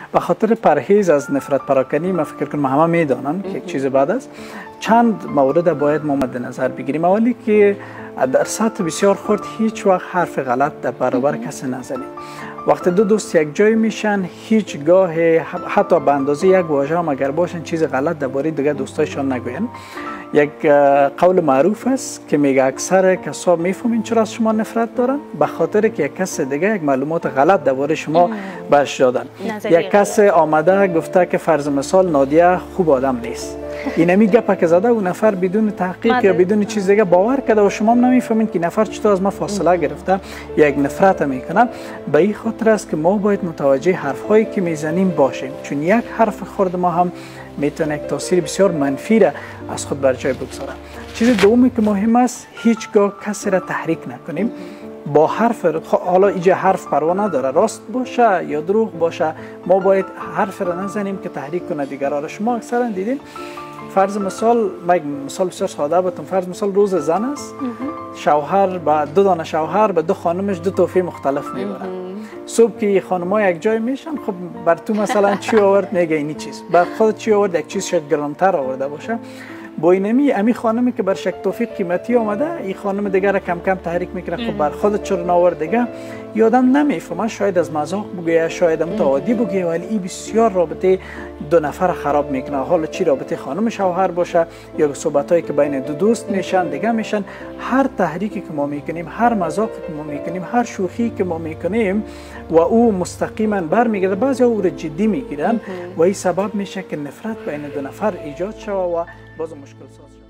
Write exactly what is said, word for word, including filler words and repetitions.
به خاطر پرهیز از نفرت پراکنی من فکر کنم همه میدانن که یک چیز بعد است. چند مورد باید ما مد نظر بگیریم. اولی که در سطح بسیار خرد هیچ وقت حرف غلط در برابر کسی نزنیم. وقتی دو دوست یک جای میشن هیچگاه حتی به اندازه یک واژه هم اگر باشن چیز غلط درباره دیگه دوستایشان نگوین. یک قول معروف است که میگه اکثر کسا میفهمین چرا از شما نفرت دارن؟ به خاطر که یک کس دیگه یک معلومات غلط درباره شما بهش دادن. یک کس آمده گفته که فرض مثال نادیه خوب آدم نیست. اینمی گپه که زده اون نفر بدون تحقیق یا بدون چیز دیگه باور کرده و شما هم نمیفهمین که نفر چطور از ما فاصله گرفته یک نفرت میکنه. به این خاطر است که ما باید متوجه حرف هایی که میزنیم باشیم، چون یک حرف خرد ما هم میتونه یک تاثیر بسیار منفی را از خود بر جای بگذاره. چیز دومی که مهم است هیچگاه کسی را تحریک نکنیم با حرف. حالا اینجا حرف پروا نداره، راست باشه یا دروغ باشه، ما باید حرف را نزنیم که تحریک کنه دیگران را. شما اکثرا دیدین فرض مثال، من مثال بسیار ساده بهتون، فرض مثال روز زن است، شوهر با دو دانه شوهر به دو خانمش دو تحفه مختلف میبرن. صبح که خانم‌ها یک جای میشن، خب بر تو مثلا چی آورد؟ میگه اینی چیز، بر خود چی آورد؟ یک چیز شاید گرانتر آورده باشه. با اینمی امی خانمی که بر شک توفیق قیمتی آمده، این خانم دیگر را کم کم تحریک میکنه، خب بر خودت چرا نآورد دیگه؟ یادم نمیفهمه، شاید از مذاق بگه، شاید متعادی بگه، ولی این بسیار رابطه دو نفر خراب میکنه. حالا چی رابطه خانم شوهر باشه یا صحبتایی که بین دو دوست میشن دیگه میشن. هر تحریکی که ما میکنیم، هر مذاقی که ما میکنیم، هر شوخی که ما میکنیم و او مستقیما برمیگرده، بعضی او رو جدی میگیرن و این سبب میشه که نفرت بین دو نفر ایجاد شود و باز مشکل ساز شد.